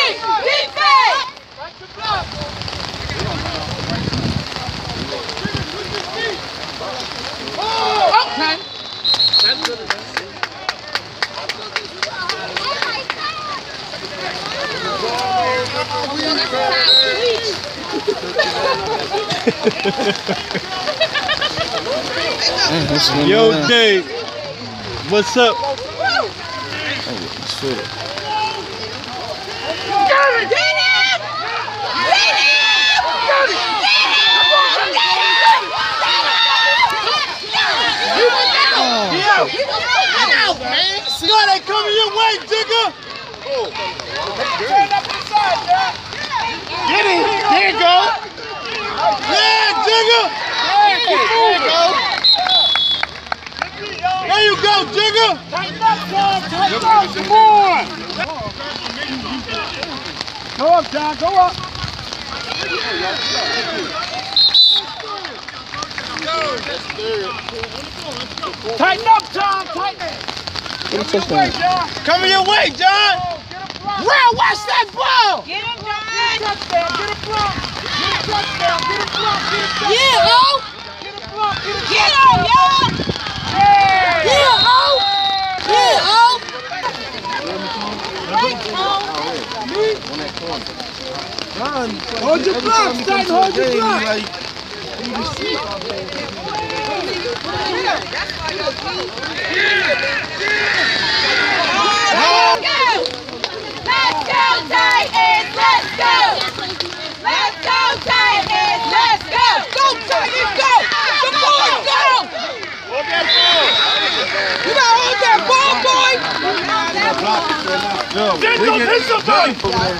Yo, Dave, what's up? God, they coming your way, Jigga! Turn up inside, Jack! Get it! There you go! Yeah, Jigga! There you go! There you go, Jigga! Tighten up, John! Tighten up! Come on! Go up, John! Go up! Tighten up, John! Tighten it! Coming your way, John! Real, watch that ball! Get him, John! Get a touchdown, get a block! Get a touchdown, get a block, get a touchdown! Yeah, ho! Get a block, get a Get touchdown! him, y'all! Yeah, ho! Yeah, ho! Hold your blocks, Titan, hold your blocks! Let's go, Titans! Let's go! Let's go, Titans! Let's go! Go, Titans, go! Come on, go! Hold that ball! You gotta hold that ball, boy! Get somebody!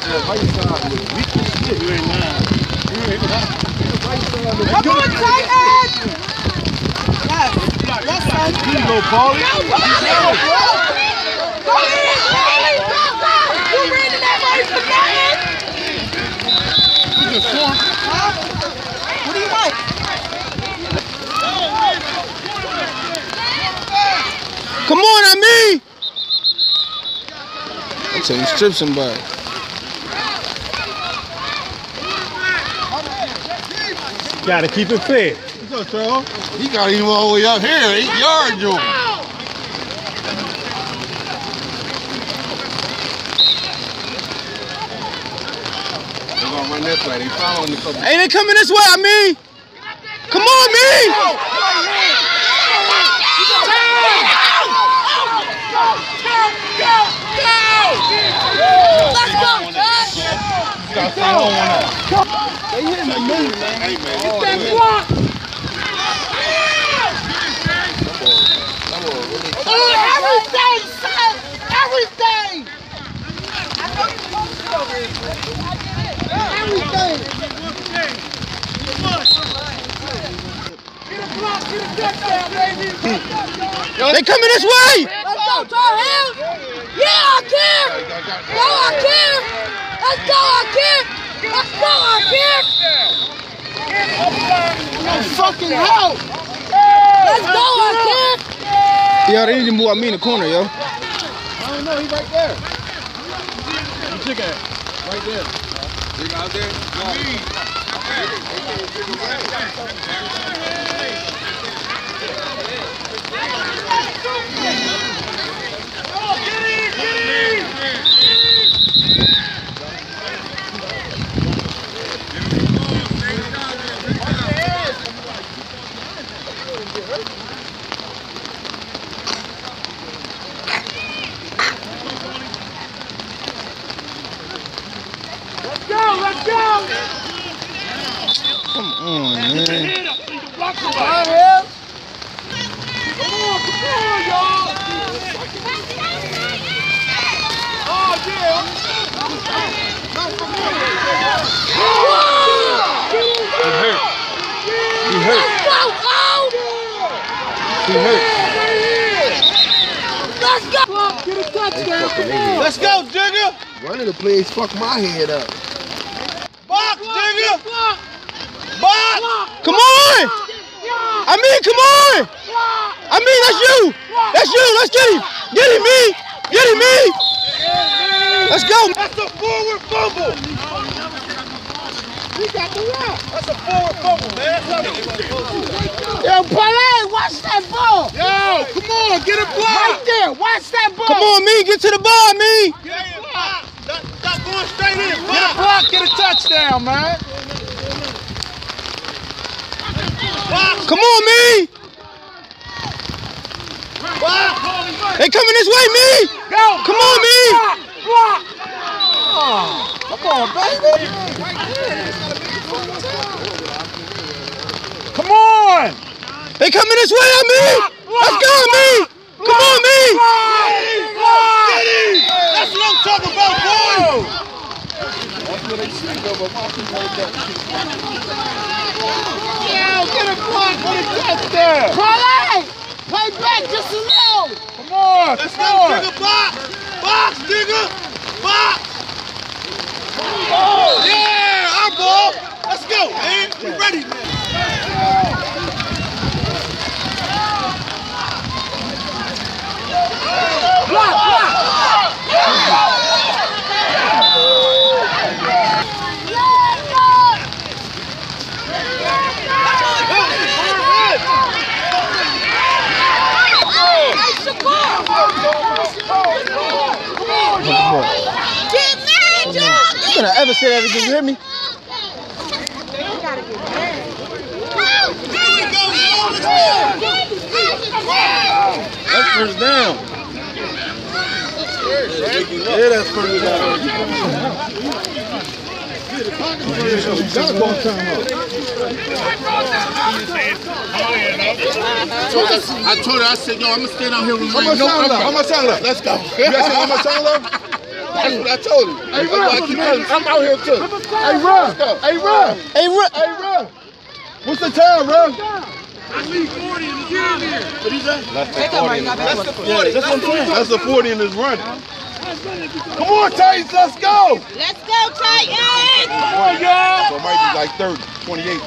Come on, Titans! Yes, let's go. Go, Paulie! Go, Paulie! Go ahead, Paulie! You ran in that race for nothing! Huh? What do you want? Come on, Ami! I'm telling you, strip somebody. Gotta keep it fair. What's up, Charles? He got him all the way up here, 8 yards, Joe. They're gonna run this way. They following the couple. Hey, they coming this way, Ami! Come on, me! Let's go, Josh! They hitting the move, man. Hey, man. Get that block! Everything, son! Everything! Everything! Get a block, get a touchdown, baby. They coming this way! Let's go, Tarhill! Yeah, I care! Go, I care! Let's go, I care! Let's go, I care! No fucking help. Let's go, I care! Yo, they need to move Ami in the corner, yo. I don't know, he's right there. You took it. Right there. You out there? Let's go! Come on, man. Come on, y'all! Oh, yeah! He hurt. Let's go, oh! He hurt. Let's go! Get a touchdown! Let's go, Jigga! One of the plays fucked my head up. Box, Jigga! Box! Come on! Ami, come on! Ami, that's you! That's you! Let's get him! Get him, me! Get him, me! Let's go! That's a forward He got the rock. That's a forward fumble, man. Yo, Parlay, watch that ball. Yo, come on, get it blocked. Right there, watch that ball. Come on, me, get to the ball, me. Get it blocked. Stop going straight in. Get it blocked, get a touchdown, man. Come on, me. They coming this way, me. Go. Come on, me. Block. Come on, baby. Come on. They coming this way, me. Let's go, me. Come on, me. That's what I'm talking about, boy. Yeah, get a block for the touchdown. Parlay! Play back just a little! Come on, let's go, Digger, box! Box, Digger! Box! Oh, yeah, our ball! Let's go, man! We ready, man! Block, block! Get mad, John! You gonna ever say that again? You hear me? That's first down. Yeah, that's first down. I told her, I said, yo, I'm gonna stand out here with my no umbrella. How much time left? Let's go. You guys how much time left? That's what I told him. Hey, I'm out here too. Hey, Russ. Hey, Russ. Hey, Russ. Hey, Russ. What's the time, Russ? That's 40 in this run here. What he say? That's the 40. That's the 40. That's what I'm saying. That's the 40 in this run. Come on, Titans, let's go! Let's go, Titans! Come on, y'all! So it might be like 30, 28.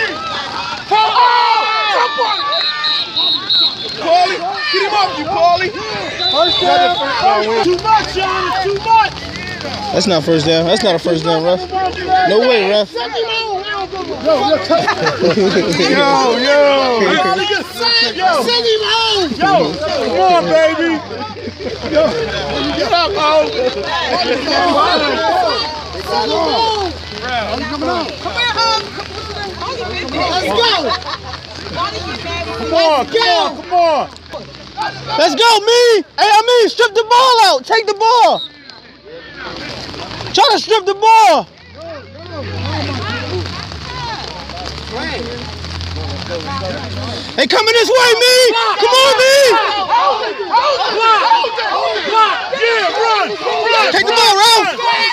Paulie, get him up, you Paulie! First down! Too much, Sean, it's too much! That's not first down. That's not a first down, ref. No way, ref. Yo! Send him home! Yo! Come on, baby! Yo! Get up, Ho! Send him home! Come here, let's go! Come on! Let's go, me. Hey, I mean, strip the ball out. Take the ball. Try to strip the ball. They coming this way, me. Come on, me. Yeah, run! Take the ball, Ralph.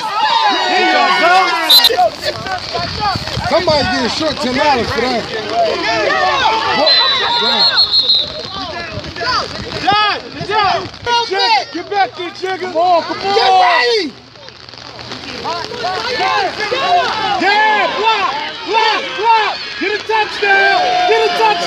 Somebody get a short $10 for that. Get back there, Jigger! Come on! Get ready! Yeah! Block! Get a touchdown! Yeah!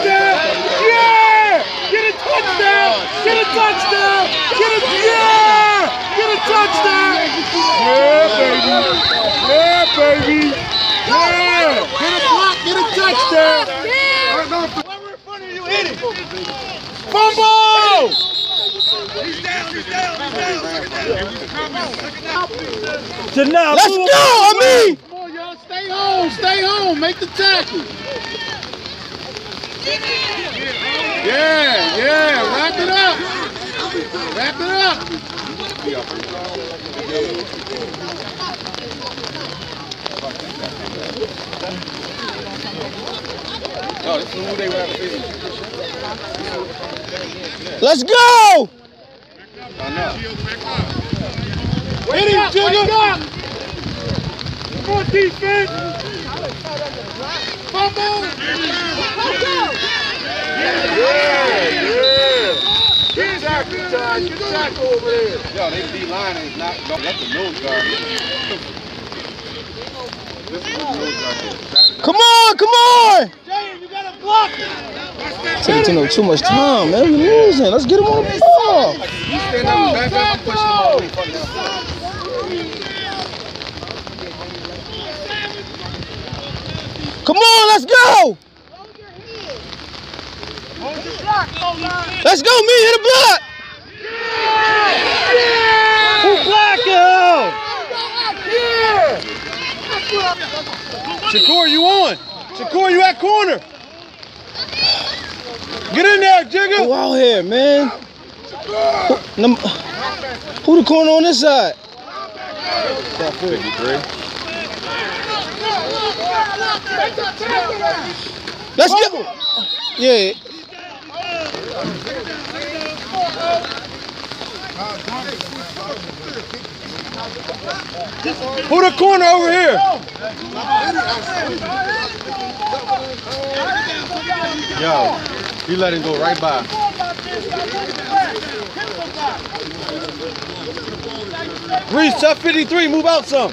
Get a touchdown! Get a touchdown! Get a touchdown! Yeah, baby! Yeah! Get a block! Get a touchdown! Whoever in front of you, hit it! Fumble! He's down. Let's go, Ami! Come on, y'all. Stay home. Make the tackle. Yeah. Wrap it up. Oh, this is who they were. Let's go! Hit him, Jigger! Come on, defense! Fumble! Yeah! Good tackle, John. Good tackle over there. Yo, they D-line is not. That's the nose guard. Come on! Jay, you gotta block it. Taking too much time, man. We're losing. Let's get him on the ball. Come on, let's go. Let's go, me, hit a block. Who blocked him? Shakur, you on? Shakur, you at corner. Get in there, Jigga. Who out here, man? Who the corner on this side? 53. Let's go. Yeah. Who the corner over here? Yo, he let him go right by. Reese, tough 53, move out some.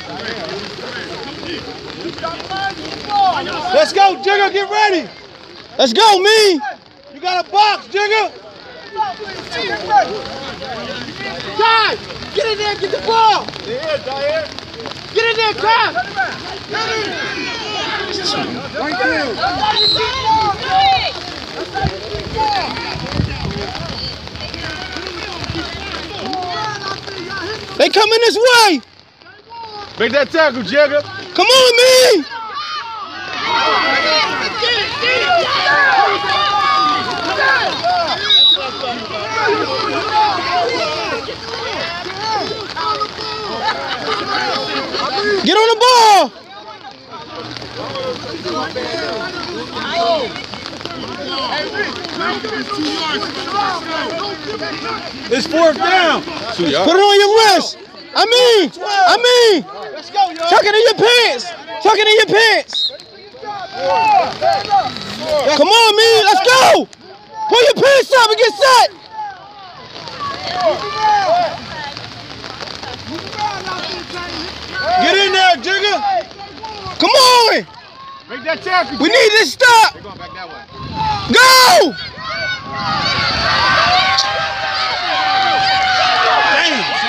Let's go, Jigga, get ready. Let's go, me. You got a box, Jigga. Guys, get in there and get the ball. Get in there, Kai. Right there. They coming this way. Make that tackle, Jigga. Come on, me. Get on the ball. It's 4th down. Put it on your wrist. I mean. Let's go, yo. Tuck it in your pants. Tuck it in your pants. Come on, me. Let's go. Pull your pants up and get set. Get in there, Jigga. Come on. Make that tackle. We need this stop. They're going back that way. Go. Damn.